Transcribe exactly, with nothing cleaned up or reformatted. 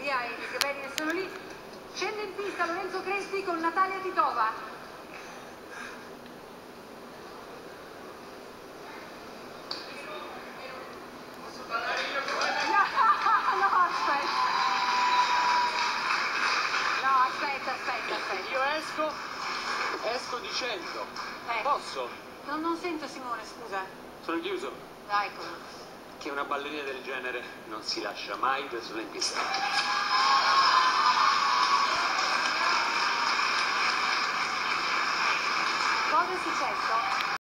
Via, i capelli sono lì. Scende in pista Lorenzo Crespi con Natalia Titova. Posso parlare io come me? No, no, aspetta. No, aspetta, aspetta, aspetta. Io esco, esco dicendo. Eh. Posso? Non, non sento Simone, scusa. Sono chiuso. Dai, ecco. Che una ballerina del genere non si lascia mai da sola in pista. Cosa è successo?